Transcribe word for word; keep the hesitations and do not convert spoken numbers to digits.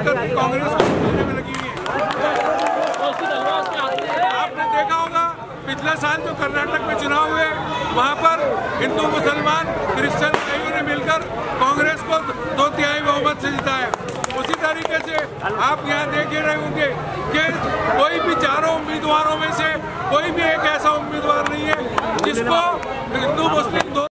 ताकत कांग्रेस को जीतने में लगी हुई है। आपने देखा होगा पिछले साल जो कर्नाटक में चुनाव हुए, वहां पर हिंदू मुसलमान क्रिश्चियन भाइयों ने मिलकर कांग्रेस को दो तिहाई बहुमत से जिताया। उसी तरीके से आप यहाँ देख ही रहे होंगे कि कोई भी चारों उम्मीदवारों में से कोई भी एक ऐसा उम्मीदवार नहीं है जिसको हिंदू मुस्लिम